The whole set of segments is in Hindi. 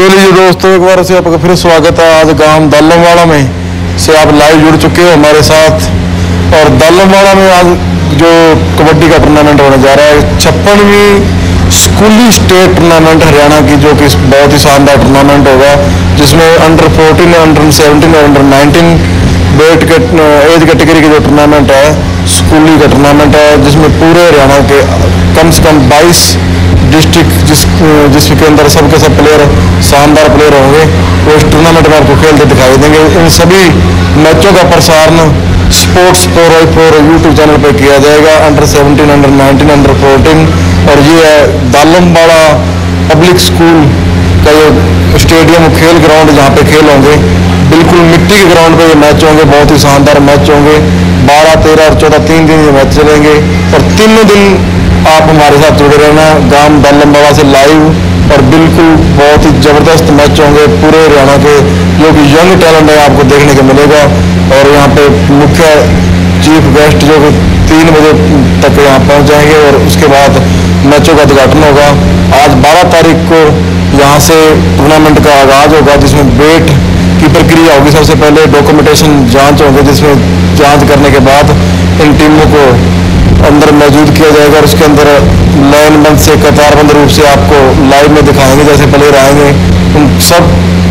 लीजिए दोस्तों, एक बार से आपका फिर स्वागत है। आज गांव दालमवाड़ा में से आप लाइव जुड़ चुके हो हमारे साथ। और दालमवाड़ा में आज जो कबड्डी का टूर्नामेंट होने जा रहा है, 56वीं स्कूली स्टेट टूर्नामेंट हरियाणा की, जो कि बहुत ही शानदार टूर्नामेंट होगा, जिसमें अंडर 14, अंडर 17 और अंडर 19 वेट के एज कैटेगरी के जो टूर्नामेंट है, स्कूली का टूर्नामेंट है, जिसमें पूरे हरियाणा के कम से कम 22 डिस्ट्रिक्ट जिसके अंदर सबके सब प्लेयर शानदार प्लेयर होंगे, वो इस टूर्नामेंट में आपको खेलते दिखाई देंगे। इन सभी मैचों का प्रसारण स्पोर्ट्स 4x4 यूट्यूब चैनल पर किया जाएगा। Under 17, under 19, under 14। और ये है दालमवाड़ा पब्लिक स्कूल का ये स्टेडियम, खेल ग्राउंड, जहाँ पे खेल होंगे। बिल्कुल मिट्टी के ग्राउंड पे ये मैच होंगे, बहुत ही शानदार मैच होंगे। 12, 13 और 14 3 दिन ये मैच चलेंगे और तीनों दिन आप हमारे साथ जुड़े रहना गांव दालमवाड़ा से लाइव। और बिल्कुल बहुत ही ज़बरदस्त मैच होंगे पूरे हरियाणा के, जो कि यंग टैलेंट है आपको देखने को मिलेगा। और यहाँ पे मुख्य चीफ गेस्ट जो कि 3 बजे तक यहाँ पहुँच जाएंगे और उसके बाद मैचों का उद्घाटन होगा। आज 12 तारीख को यहाँ से टूर्नामेंट का आगाज़ होगा, जिसमें वेट की प्रक्रिया होगी। सबसे पहले डॉक्यूमेंटेशन जांच होगी, जिसमें जांच करने के बाद इन टीमों को अंदर मौजूद किया जाएगा और उसके अंदर लाइनबंद से कतारबंद रूप से आपको लाइव में दिखाएंगे जैसे प्लेयर आएंगे। उन सब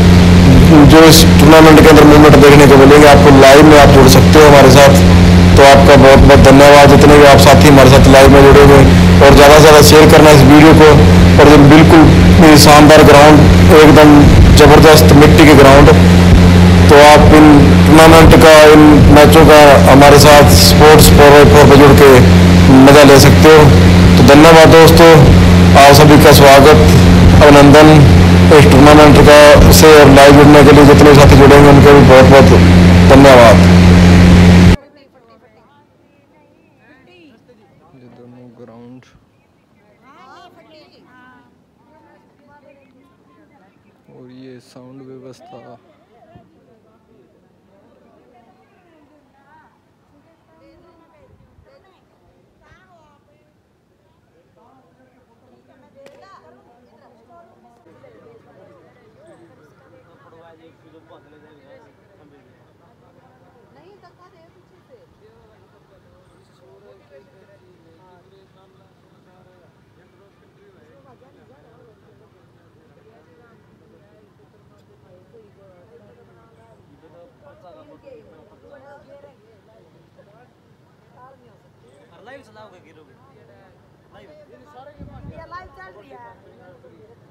जो इस टूर्नामेंट के अंदर मूवमेंट देखने को मिलेंगे आपको, लाइव में आप जुड़ सकते हो हमारे साथ। तो आपका बहुत बहुत धन्यवाद, जितने भी आप साथी हमारे साथ लाइव में जुड़े हुए। और ज़्यादा से ज़्यादा शेयर करना इस वीडियो को। और जो बिल्कुल शानदार ग्राउंड, एकदम ज़बरदस्त मिट्टी के ग्राउंड, तो आप इन टूर्नामेंट का, इन मैचों का हमारे साथ स्पोर्ट्स 4x4 पर जुड़ के मज़ा ले सकते हो। तो धन्यवाद दोस्तों, आप सभी का स्वागत, अभिनंदन इस टूर्नामेंट का से। और लाइव जुड़ने के लिए जितने साथी जुड़ेंगे उनके भी बहुत बहुत धन्यवाद। ये दोनों ग्राउंड और ये साउंड व्यवस्था। लाइव चलाओगे, गिरोगे लाइव, ये लाइव चल रही है।